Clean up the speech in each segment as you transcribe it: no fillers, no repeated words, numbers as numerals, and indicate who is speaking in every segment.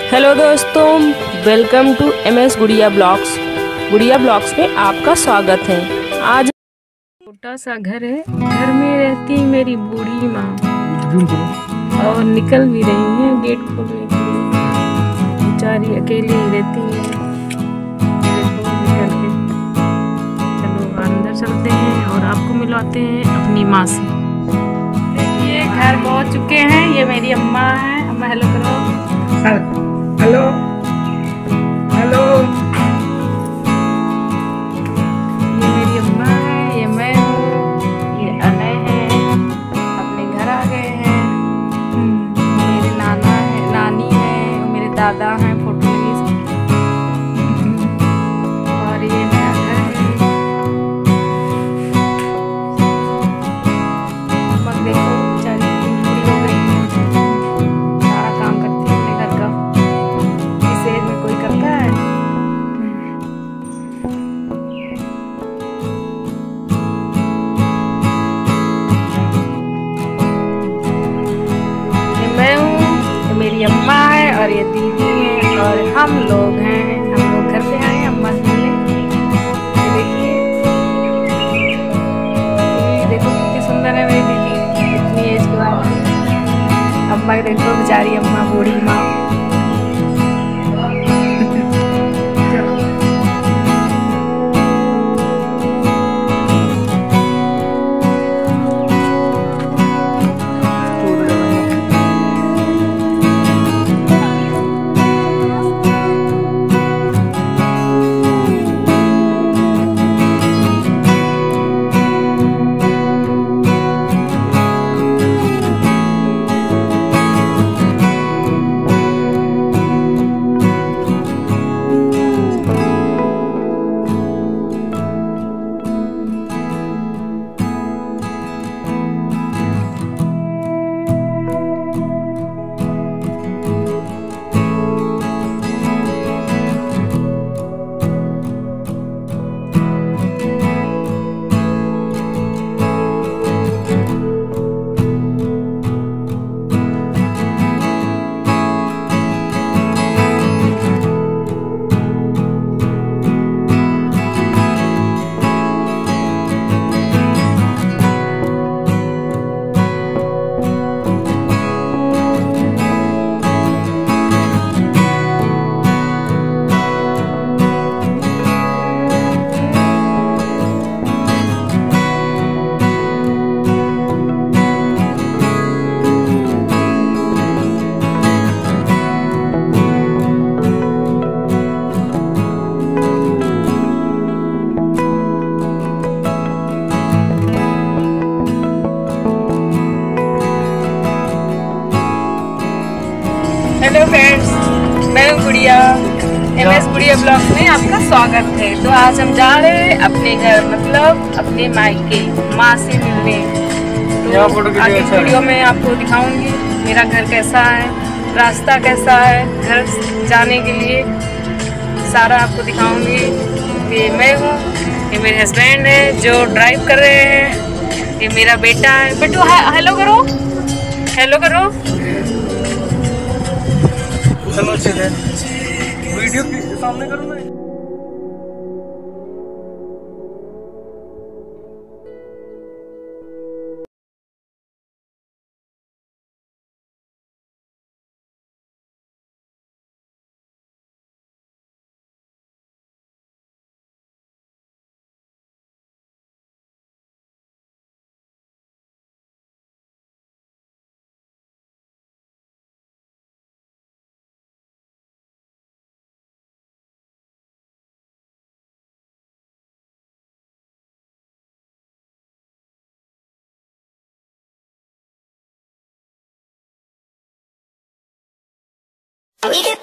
Speaker 1: Hello दोस्तों, welcome to MS Gudiya blogs. Gudiya blogs में आपका स्वागत है। आज छोटा सा घर है, घर में रहती मेरी बूढ़ी माँ और निकल भी रही है गेट खोलने के लिए। बेचारी अकेली ही रहती है। देखो निकल के, चलो अंदर चलते हैं और आपको मिलवाते हैं अपनी माँ से। देखिए घर पहुँच चुके हैं। ये मेरी अम्मा है। अम्मा हेलो करो।
Speaker 2: Hello hello.
Speaker 1: ये मेरी अम्मा है, ये मैं हूँ, ये अनय है। अपने घर आ गए हैं। मेरे नाना है, नानी है, मेरे दादा हैं। फोटो लगी और ये नया घर है। अम्मा देखो बेचारी बूढ़ी हो गई है, सारा काम करती है अपने घर का। इस एज में कोई करता है? ये मैं हूँ, ये मेरी अम्मा है और ये दीदी है और हम लोग हैं। हम लोग घर पे आए अम्मा से मिलने। ये देखिए, ये देखो कितनी सुंदर है मेरी दीदी, इतनी एज के बाद। अम्मा के देखो बेचारी अम्मा, बूढ़ी माँ। हेलो फ्रेंड्स, मैं हूँ गुड़िया। MS गुड़िया ब्लॉग्स में आपका स्वागत है। तो आज हम जा रहे हैं अपने घर, मतलब अपने मायके माँ से मिलने। तो आगे वीडियो में आपको दिखाऊंगी मेरा घर कैसा है, रास्ता कैसा है घर जाने के लिए, सारा आपको दिखाऊंगी। ये मैं हूँ, ये मेरे हस्बैंड है जो ड्राइव कर रहे हैं। ये मेरा बेटा है। बेटू हेलो करो, हेलो करो।
Speaker 2: चलो चले वीडियो के सामने करो ना।
Speaker 3: We could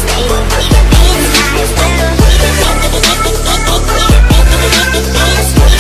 Speaker 3: be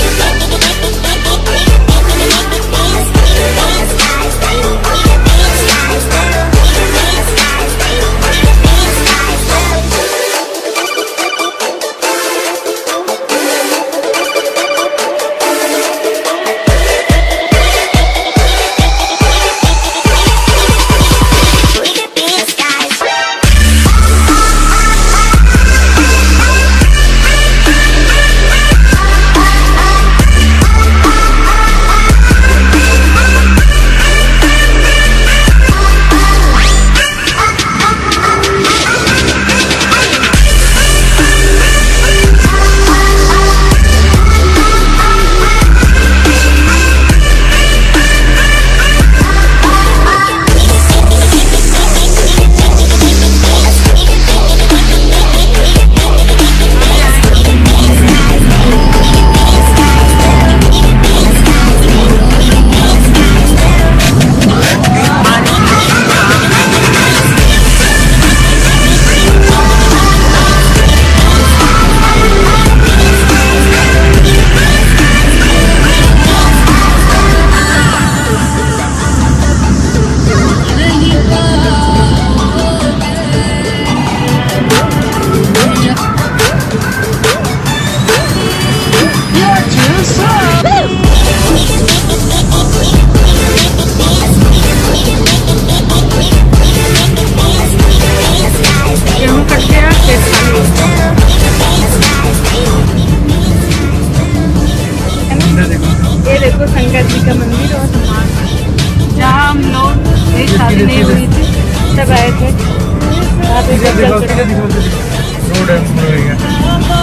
Speaker 1: देखो शंकर जी का मंदिर और जहाँ हम लोग मेरी शादी नहीं हुई थी तब आए थे। वहाँ पे सब जल चढ़ा।
Speaker 2: रोड है।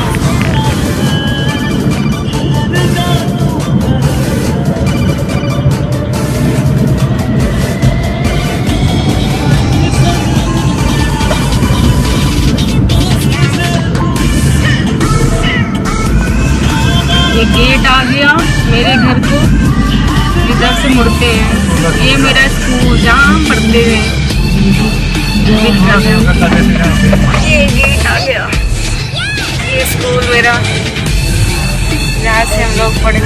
Speaker 1: ये गेट आ गया मेरे घर को, इधर से मुड़ते हैं। ये मेरा स्कूल जहाँ हम पढ़ते हैं, ये गेट आ गया। ये स्कूल मेरा जहाँ से हम लोग पढ़े,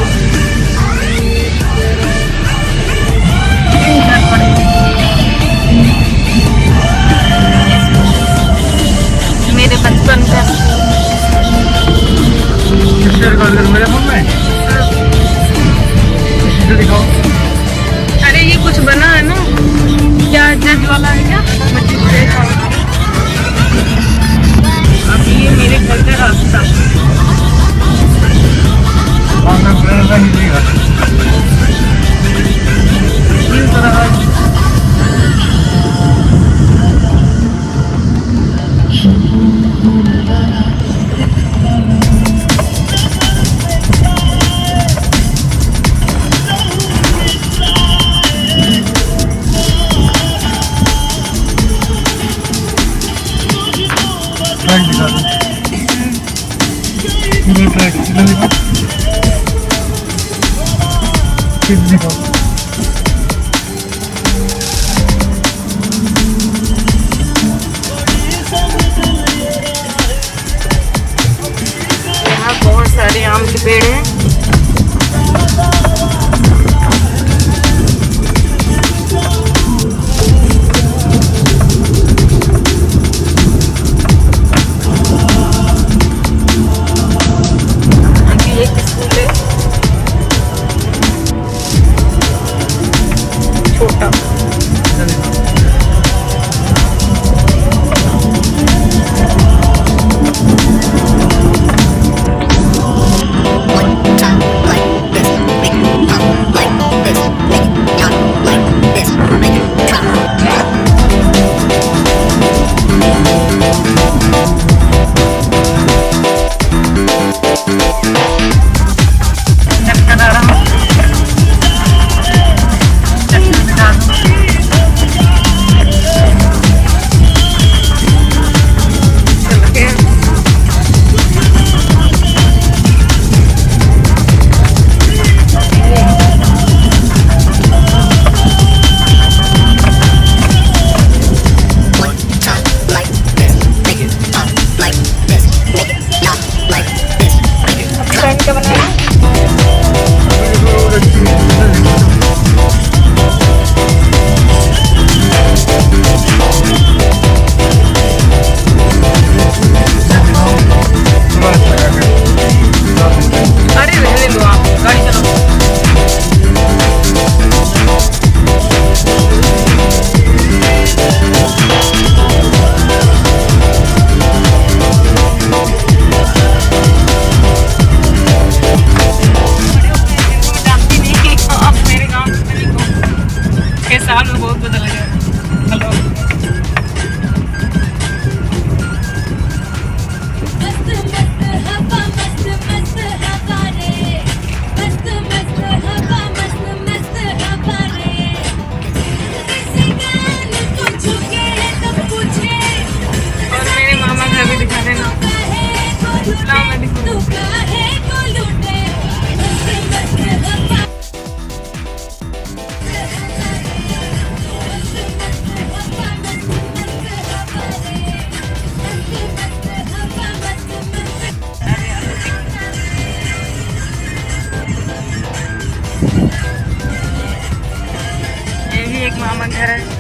Speaker 1: मेरे बचपन का
Speaker 2: मेरे फोन में दिखाओ।
Speaker 1: अरे ये कुछ बना है ना, क्या जज वाला है क्या? अब ये मेरे घर का रास्ता। यहाँ बहुत सारे आम के पेड़ हैं। छोटा एक मामा घर है।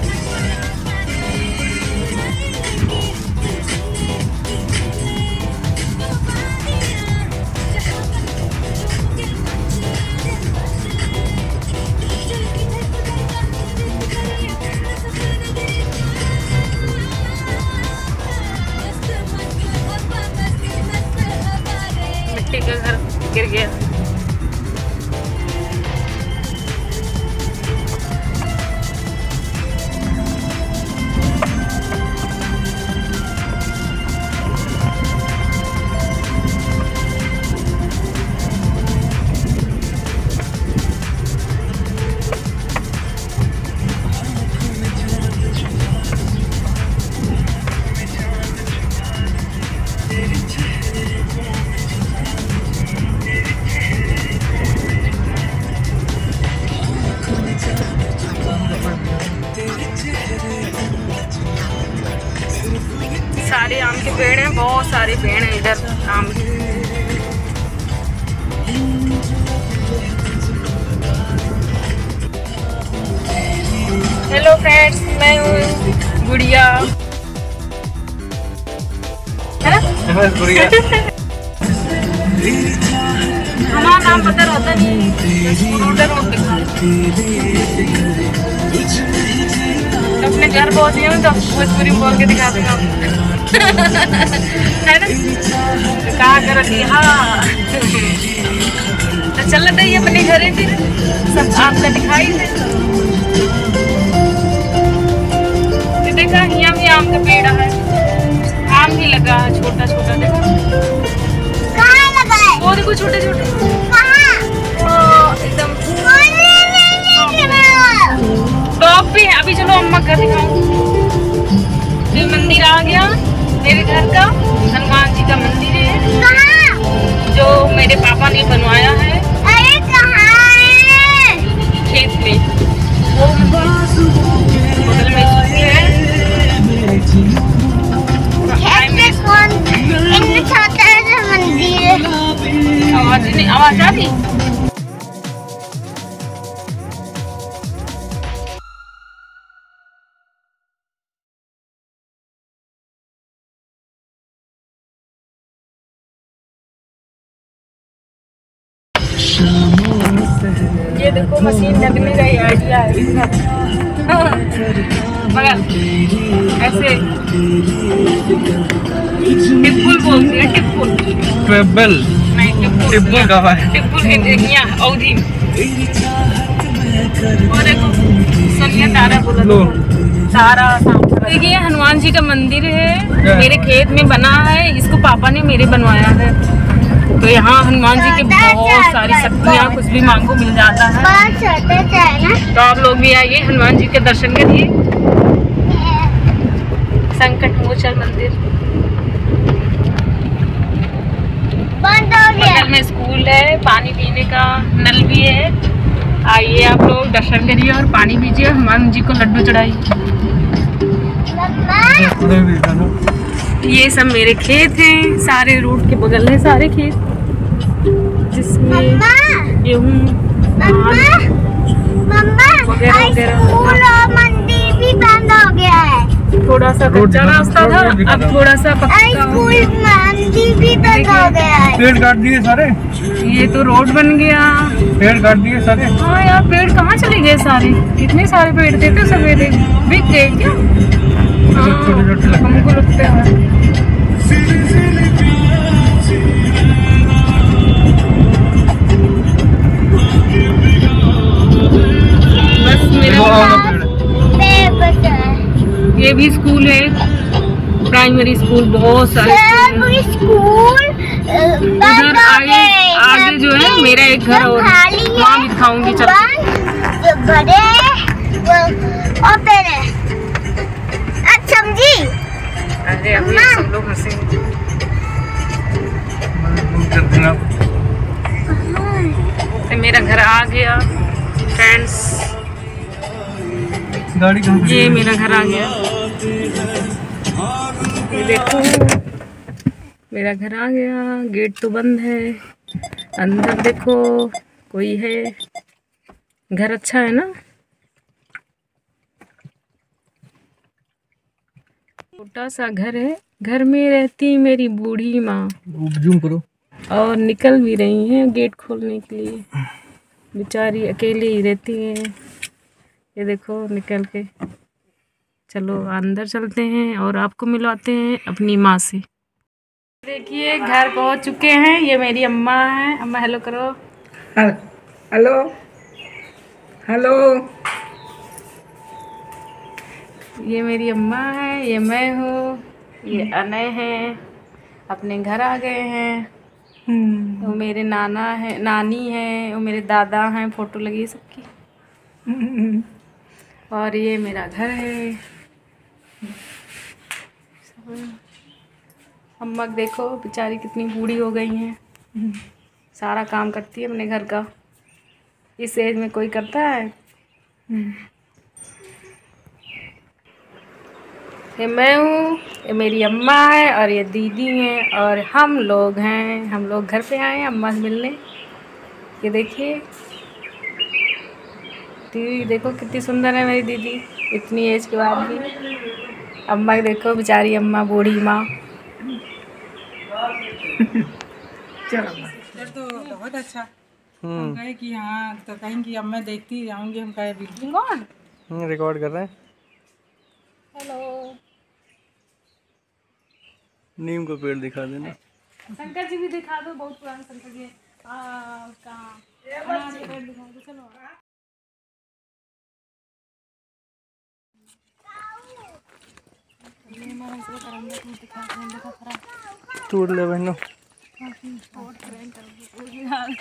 Speaker 1: मिट्टी का घर गिर गया।
Speaker 2: MS गुड़िया।
Speaker 1: हमारा नाम पता रहता नहीं, अपने घर पहुँच गए तो भोजपुरी बोल के दिखा दूंगा है ना, कहा कर दिया। तो चल रही अपने घर है, फिर सब आपका दिखाई दे। तो देखा यहाँ भी आम का पेड़ है, आम भी लगा है छोटा छोटा। देखो
Speaker 3: कहाँ लगा है?
Speaker 1: वो देखो छोटे छोटे एकदम टॉप भी है। अभी चलो अम्मा घर दिखाऊं। ये मंदिर आ गया मेरे घर का, हनुमान जी का मंदिर है।
Speaker 3: कहाँ?
Speaker 1: जो मेरे पापा ने बनवाया है।
Speaker 3: अरे कहाँ है?
Speaker 1: खेत में, वो बगल में स्कूल है।
Speaker 3: खेत में कौन? इतना छोटा सा मंदिर है।
Speaker 1: आवाज आ रही। ये देखो मशीन लगने का आइडिया है इसका। मगर ऐसे टिप्पुल बोलते हैं, टिप्पुल
Speaker 2: ट्रेबल
Speaker 1: नहीं,
Speaker 2: टिप्पल कहाँ है?
Speaker 1: टिप्पुल यहाँ अवधि। और देखो सोनिया तारा बोला
Speaker 2: लो।
Speaker 1: तारा। देखिए हनुमान जी का मंदिर है, मेरे खेत में बना है। इसको पापा ने मेरे बनवाया है। तो यहाँ हनुमान जी के बहुत सारी शक्तियाँ, कुछ भी मांगो मिल जाता है।
Speaker 3: बहुत छोटा सा है ना?
Speaker 1: तो आप लोग भी आइए, हनुमान जी के दर्शन करिए। संकट मोचन मंदिर,
Speaker 3: बंद हो गया।
Speaker 1: बगल में स्कूल है, पानी पीने का नल भी है। आइए आप लोग दर्शन करिए और पानी पीजिए, हनुमान जी को लड्डू चढ़ाइए।
Speaker 3: मम्मा
Speaker 1: ये सब मेरे खेत हैं, सारे रोड के बगल है सारे खेत, जिसमें
Speaker 3: मम्मा
Speaker 1: गेहूँ
Speaker 3: मम्मा मम्मा
Speaker 1: वगैरह वगैरह।
Speaker 3: स्कूल और मंदिर भी बंद हो गया है।
Speaker 1: थोड़ा सा कच्चा रास्ता था, अब थोड़ा सा पक्का हो
Speaker 3: स्कूल मंदिर भी बंद हो गया है।
Speaker 2: पेड़ काट दिए सारे,
Speaker 1: ये तो रोड बन गया।
Speaker 2: पेड़ काट दिए सारे।
Speaker 1: हाँ यार, पेड़ कहाँ चले गए सारे? इतने सारे पेड़ थे तो सवेरे बिक गए क्या?
Speaker 2: छोटे-छोटे लगते हैं।
Speaker 1: हमको लगता है। बस मेरा
Speaker 3: पेड़ बचा है।
Speaker 1: ये भी स्कूल है, प्राइमरी स्कूल, बहुत सारे स्कूल हैं।
Speaker 3: सब स्कूल बंद
Speaker 1: उधर
Speaker 3: हो
Speaker 1: आगे
Speaker 3: गए।
Speaker 1: आगे जो है मेरा एक घर और है, वहाँ भी दिखाऊंगी। चलो
Speaker 3: जो बड़े वो और पेड़ है। अच्छा समझी?
Speaker 1: अरे अभी सब लोग हंसेंगे। तो मेरा घर आ गया फ्रेंड्स,
Speaker 2: गाड़ी कहाँ
Speaker 1: ये मेरा घर आ गया। ये देखो मेरा घर आ गया। गेट तो बंद है, अंदर देखो कोई है। घर अच्छा है ना? छोटा सा घर है, घर में रहती मेरी बूढ़ी माँ,
Speaker 2: जूम करो।
Speaker 1: और निकल भी रही हैं गेट खोलने के लिए। बेचारी अकेली ही रहती है। ये देखो निकल के। चलो अंदर चलते हैं और आपको मिलवाते हैं अपनी माँ से। देखिए घर पहुँच चुके हैं। ये मेरी अम्मा है। अम्मा हेलो करो।
Speaker 4: Hello hello.
Speaker 1: ये मेरी अम्मा है, ये मैं हूँ, ये अनय है। अपने घर आ गए हैं। वो मेरे नाना है, नानी है, वो मेरे दादा हैं, फोटो लगी है सबकी। और ये मेरा घर है। अम्मा देखो बेचारी कितनी बूढ़ी हो गई हैं। सारा काम करती है अपने घर का। इस एज में कोई करता है? ये मैं हूँ, ये मेरी अम्मा है और ये दीदी हैं और हम लोग हैं। हम लोग घर पे आए हैं अम्मा से मिलने। ये देखिए दीदी, देखो कितनी सुंदर है मेरी दीदी, इतनी एज के बाद भी। अम्मा देखो बेचारी अम्मा, बूढ़ी माँ।
Speaker 4: चलो
Speaker 5: पिक्चर तो बहुत अच्छा। हम कहे कि हाँ, तो कहें कि अब मैं देखती जाऊंगी। हम कहे बिल्कुल कौन
Speaker 2: रिकॉर्ड कर रहे हैं।
Speaker 5: हेलो।
Speaker 2: नीम का पेड़ दिखा देना।
Speaker 5: शंकर जी भी दिखा दो, बहुत पुराने शंकर जी। कहाँ अनार के पेड़ दिखा दो। चलो ये हमारा इसका करंगा फूल दिखा देखा खरा।
Speaker 2: तोड़ ले बहनों।
Speaker 5: और ट्रेन कर